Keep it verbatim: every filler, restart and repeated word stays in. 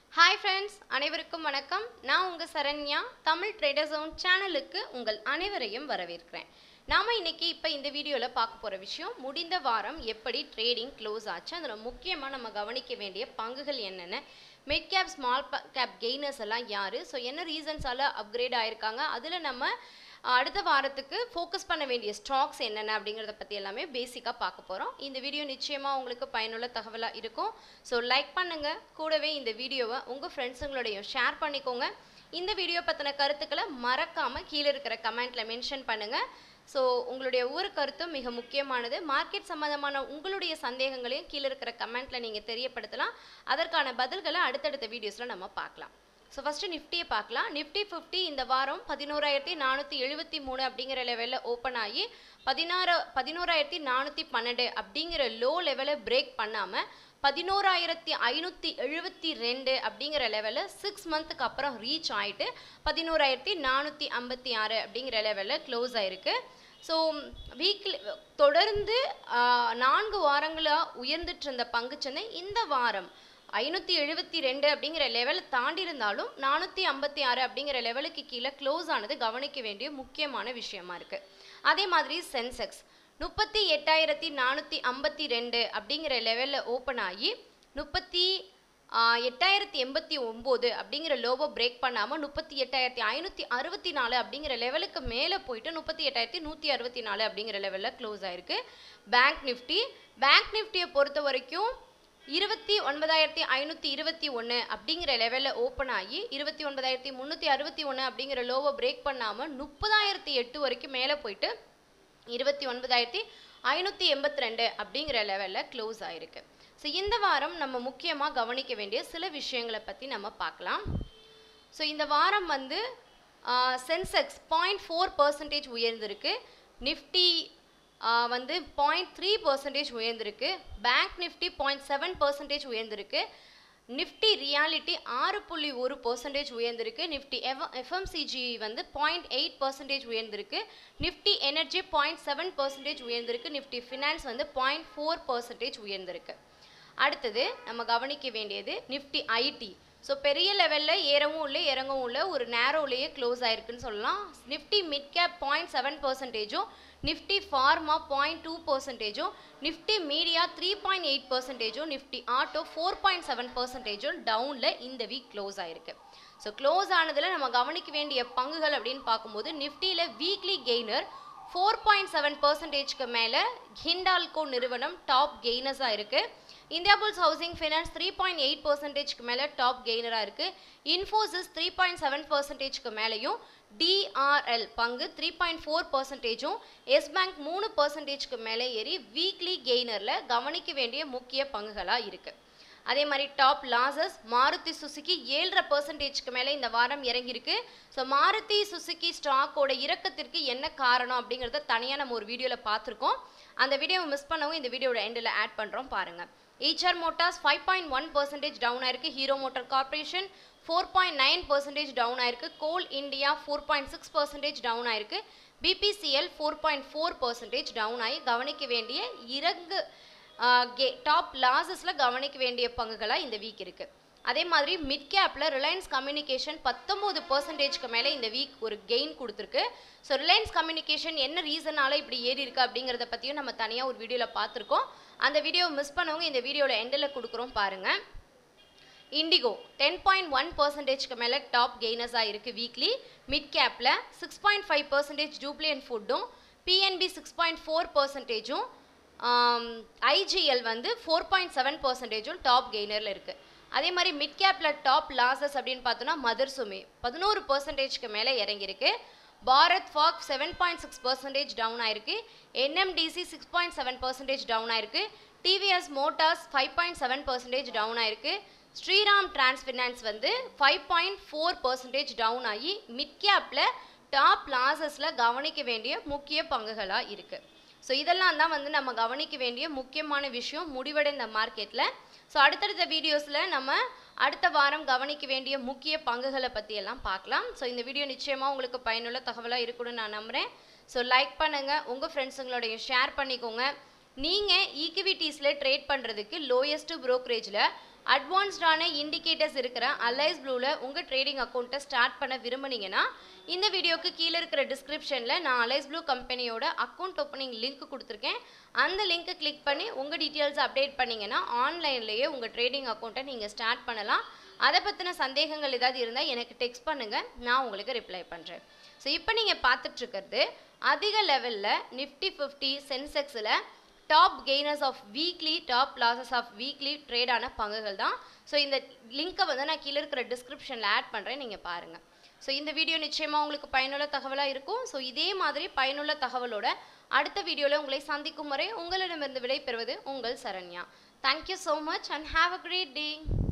Hi friends, அனைவருக்கும் வணக்கம். நான் உங்க சரண்யா, தமிழ் ட்ரேடர் ஜோன் சேனலுக்கு உங்கள் அனைவரையும் வரவேற்கிறேன். நாம இன்னைக்கு இப்ப இந்த வீடியோல பார்க்க போற விஷயம் முடிந்த வாரம் எப்படி ட்ரேடிங் க்ளோஸ் ஆச்சு, அதுல முக்கியமா நம்ம கவனிக்க வேண்டிய பங்குகள் என்னென்ன, mid cap small cap gainers எல்லாம் யாரு, ஸோ என்ன ரீசன்ஸால அப்கிரேட் ஆயிருக்காங்க, அதுல நம்ம அடுத்த வாரத்துக்கு ஃபோக்கஸ் பண்ண வேண்டிய ஸ்டாக்ஸ் என்னென்ன அப்படிங்கிறத பற்றி எல்லாமே பேசிக்காக பார்க்க போகிறோம். இந்த வீடியோ நிச்சயமாக உங்களுக்கு பயனுள்ள தகவலாக இருக்கும். ஸோ லைக் பண்ணுங்கள், கூடவே இந்த வீடியோவை உங்கள் ஃப்ரெண்ட்ஸுங்களோடையும் ஷேர் பண்ணிக்கோங்க. இந்த வீடியோ பற்றின கருத்துக்களை மறக்காமல் கீழே இருக்கிற கமெண்ட்டில் மென்ஷன் பண்ணுங்கள். ஸோ உங்களுடைய ஒவ்வொரு கருத்தும் மிக முக்கியமானது. மார்க்கெட் சம்மந்தமான உங்களுடைய சந்தேகங்களையும் கீழே இருக்கிற கமெண்ட்டில் நீங்கள் தெரியப்படுத்தலாம். அதற்கான பதில்களை அடுத்தடுத்த வீடியோஸில் நம்ம பார்க்கலாம். ஸோ ஃபஸ்ட்டு நிஃப்டியை பார்க்கலாம். நிஃப்டி ஃபிஃப்டி இந்த வாரம் பதினோராயிரத்தி நானூற்றி எழுபத்தி மூணு அப்படிங்கிற லெவலில் ஓப்பன் ஆகி பதினாறு பதினோராயிரத்தி நானூற்றி பன்னெண்டு அப்படிங்கிற லோ லெவலை பிரேக் பண்ணாமல் பதினோராயிரத்தி ஐநூற்றி எழுபத்தி ரெண்டு அப்படிங்கிற லெவலில் சிக்ஸ் மந்த்துக்கு அப்புறம் ரீச் ஆகிட்டு பதினோராயிரத்தி நானூற்றி ஐம்பத்தி ஆறு அப்படிங்கிற லெவலில் க்ளோஸ் ஆகிருக்கு. ஸோ வீக்லி தொடர்ந்து நான்கு வாரங்களாக உயர்ந்துட்டு இருந்த பங்குச்சந்தை இந்த வாரம் ஐநூற்றி எழுபத்தி ரெண்டு அப்படிங்கிற லெவலை தாண்டி இருந்தாலும் நானூற்றி ஐம்பத்தி ஆறு அப்படிங்கிற லெவலுக்கு கீழே க்ளோஸ் ஆனது கவனிக்க வேண்டிய முக்கியமான விஷயமா இருக்குது. அதே மாதிரி சென்செக்ஸ் முப்பத்தி எட்டாயிரத்தி நானூற்றி ஐம்பத்தி ரெண்டு அப்படிங்கிற லெவலில் ஓப்பன் ஆகி முப்பத்தி எட்டாயிரத்தி எண்பத்தி ஒம்பது அப்படிங்கிற லோவை பிரேக் பண்ணாமல் முப்பத்தி எட்டாயிரத்தி ஐநூற்றி அறுபத்தி நாலு அப்படிங்கிற லெவலுக்கு மேலே போயிட்டு முப்பத்தி எட்டாயிரத்தி நூற்றி அறுபத்தி நாலு அப்படிங்கிற லெவலில் க்ளோஸ் ஆயிருக்கு. பேங்க் நிஃப்டி பேங்க் நிஃப்டியை பொறுத்த வரைக்கும் இருபத்தி ஒன்பதாயிரத்தி ஐநூற்றி இருபத்தி ஒன்று அப்படிங்கிற லெவலில் ஓப்பன் ஆகி இருபத்தி ஒன்பதாயிரத்தி முந்நூற்றி அறுபத்தி ஒன்று அப்படிங்கிற லோவை பிரேக் பண்ணாமல் முப்பதாயிரத்தி எட்டு வரைக்கும் மேலே போயிட்டு இருபத்தி ஒன்பதாயிரத்தி ஐநூற்றி எண்பத்தி ரெண்டு அப்படிங்கிற லெவலில் க்ளோஸ் ஆகிருக்கு. ஸோ இந்த வாரம் நம்ம முக்கியமாக கவனிக்க வேண்டிய சில விஷயங்களை பற்றி நம்ம பார்க்கலாம். ஸோ இந்த வாரம் வந்து சென்செக்ஸ் பாயிண்ட் ஃபோர் பர்சன்டேஜ் உயர்ந்திருக்கு. நிஃப்டி வந்து பாயிண்ட் த்ரீ பர்சன்டேஜ் உயர்ந்திருக்கு. Bank Nifty point seven percentage உயர்ந்திருக்கு. நிஃப்டி ரியாலிட்டி ஆறு புள்ளி ஒரு பர்சன்டேஜ் உயர்ந்திருக்கு. நிஃப்டி எஃப்எம்சிஜி வந்து பாயிண்ட் எயிட் பர்சன்டேஜ் உயர்ந்திருக்கு. Nifty energy point seven percentage உயர்ந்திருக்கு. நிஃப்டி ஃபினான்ஸ் வந்து பாயிண்ட் ஃபோர் பர்சன்டேஜ் உயர்ந்திருக்கு. அடுத்தது நம்ம கவனிக்க வேண்டியது நிஃப்டி ஐடி. ஸோ பெரிய லெவலில் ஏறவும் இல்லை இறங்கவும் இல்லை, ஒரு நேரோலேயே க்ளோஸ் ஆயிருக்குன்னு சொல்லலாம். Nifty mid cap point seven பர்சன்டேஜும் நிஃப்டி ஃபார்மா பாயிண்ட் டூ பர்சன்டேஜும் Nifty media three point eight பர்சன்டேஜும் Nifty auto four point seven பர்சன்டேஜும் டவுனில் இந்த வீக் க்ளோஸ் ஆயிருக்கு. ஸோ க்ளோஸ் ஆனதில் நம்ம கவனிக்க வேண்டிய பங்குகள் அப்படின்னு பார்க்கும்போது நிஃப்டியில் weekly gainer four point seven பர்சன்டேஜ்க்கு மேலே ஹிண்டால்கோ நிறுவனம் டாப் கெய்னர்ஸாக இருக்குது. Indiabulls housing finance three point eight பர்சன்டேஜ்க்கு மேலே டாப் கெய்னராக இருக்குது. இன்ஃபோசிஸ் த்ரீ பாயிண்ட் செவன் பர்சன்டேஜ்க்கு மேலேயும் டிஆர்எல் பங்கு த்ரீ பாயிண்ட் ஃபோர் பர்சன்டேஜும் எஸ் பேங்க் மூணு பர்சன்டேஜ்க்கு மேலே ஏறி வீக்லி கெய்னரில் கவனிக்க வேண்டிய முக்கிய பங்குகளாக இருக்குது. அதே மாதிரி டாப் லாசஸ் மாருதி சுசுக்கி ஏழரை பர்சன்டேஜ்க்கு மேலே இந்த வாரம் இறங்கியிருக்கு. ஸோ மாருதி சுசுக்கி ஸ்டாக்கோட இறக்கத்திற்கு என்ன காரணம் அப்படிங்கிறத தனியாக நம்ம ஒரு வீடியோவில் பார்த்துருக்கோம். அந்த வீடியோவை மிஸ் பண்ணவும் இந்த வீடியோட எண்டில் ஆட் பண்ணுறோம் பாருங்கள். Eicher Motors five point one percentage down ஆயிருக்கு. Hero motor corporation four point nine percentage down ஆயிருக்கு. Coal India four point six percentage down ஆயிருக்கு. BPCL four point four percentage down ஆகி கவனிக்க வேண்டிய இறங்கு டாப் லாசஸில் கவனிக்க வேண்டிய பங்குகளாக இந்த வீக் இருக்குது. அதே மாதிரி மிட் கேப்பில் ரிலையன்ஸ் கம்யூனிகேஷன் பத்தொம்போது பர்சன்டேஜ்க்கு மேலே இந்த வீக் ஒரு கெயின் கொடுத்துருக்கு. ஸோ ரிலையன்ஸ் கம்யூனிகேஷன் என்ன ரீசனால இப்படி ஏறி இருக்கு அப்படிங்கிறத பற்றியும் நம்ம தனியாக ஒரு வீடியோவில் பார்த்துருக்கோம். அந்த வீடியோவை மிஸ் பண்ணவங்க இந்த வீடியோட எண்டில் கொடுக்குறோம் பாருங்கள். இண்டிகோ டென் பாயிண்ட் ஒன் பர்சன்டேஜ்க்கு மேலே டாப் கெய்னர்ஸாக இருக்குது வீக்லி. மிட் கேப்பில் six point five percentage Jubilant ஃபுட்டும் பிஎன்பி சிக்ஸ் பாயிண்ட் ஃபோர் பர்சன்டேஜும் ஐஜிஎல் வந்து ஃபோர் பாயிண்ட் செவன் பர்சன்டேஜும் டாப் கெய்னரில் இருக்குது. அதே மாதிரி மிட் கேப்பில் டாப் லாசஸ் அப்படின்னு பார்த்தோன்னா மதர் சுமி பதினோரு பர்சன்டேஜ்க்கு மேலே இறங்கியிருக்கு. பாரத் ஃபாக் seven point six percentage down ஆயிருக்கு. NMDC six point seven percentage down ஆயிருக்கு. TVS Motors five point seven percentage down ஆயிருக்கு. ஸ்ரீராம் டிரான்ஸ் ஃபினான்ஸ் வந்து five point four percentage down ஆகி மிட் கேப்பில் டாப் லாசஸில் கவனிக்க வேண்டிய முக்கிய பங்குகளாக இருக்குது. ஸோ இதெல்லாம் தான் வந்து நம்ம கவனிக்க வேண்டிய முக்கியமான விஷயம் முடிவடைந்த மார்க்கெட்டில். ஸோ அடுத்தடுத்த வீடியோஸில் நம்ம அடுத்த வாரம் கவனிக்க வேண்டிய முக்கிய பங்குகளை பற்றியெல்லாம் பார்க்கலாம். ஸோ இந்த வீடியோ நிச்சயமாக உங்களுக்கு பயனுள்ள தகவலாக இருக்குன்னு நான் நம்புகிறேன். ஸோ லைக் பண்ணுங்கள், உங்கள் ஃப்ரெண்ட்ஸுங்களோடைய ஷேர் பண்ணிக்கோங்க. நீங்கள் ஈக்விட்டிஸில் ட்ரேட் பண்ணுறதுக்கு லோயஸ்ட்டு ப்ரோக்கரேஜில் அட்வான்ஸ்டான இண்டிகேட்டர்ஸ் இருக்கிற அலைஸ் ப்ளூவில் உங்கள் ட்ரேடிங் அக்கௌண்ட்டை ஸ்டார்ட் பண்ண விரும்புனீங்கன்னா இந்த வீடியோக்கு கீழே இருக்கிற டிஸ்கிரிப்ஷனில் நான் அலைஸ் ப்ளூ கம்பெனியோட அக்கௌண்ட் ஓப்பனிங் லிங்க் கொடுத்துருக்கேன். அந்த லிங்க்கை கிளிக் பண்ணி உங்கள் டீட்டெயில்ஸ் அப்டேட் பண்ணிங்கன்னா ஆன்லைன்லேயே உங்கள் ட்ரேடிங் அக்கௌண்ட்டை நீங்கள் ஸ்டார்ட் பண்ணலாம். அதை பற்றின சந்தேகங்கள் ஏதாவது இருந்தால் எனக்கு டெக்ஸ்ட் பண்ணுங்கள், நான் உங்களுக்கு ரிப்ளை பண்ணுறேன். ஸோ இப்போ நீங்கள் பார்த்துட்ருக்கிறது அதிக லெவலில் நிஃப்டி ஃபிஃப்டி சென்செக்ஸில் top gainers of weekly top losses of weekly ட்ரேடான பங்குகள் தான். ஸோ இந்த லிங்க்கை வந்து நான் கீழே இருக்கிற டிஸ்கிரிப்ஷனில் ஆட் பண்ணுறேன், நீங்கள் பாருங்கள். ஸோ இந்த வீடியோ நிச்சயமாக உங்களுக்கு பயனுள்ள தகவலாக இருக்கும். ஸோ இதே மாதிரி பயனுள்ள தகவலோட அடுத்த வீடியோவில் உங்களை சந்திக்கும் வரை உங்களிடமிருந்து விடை பெறுவது உங்கள் Saranya. Thank you so much and have a great day.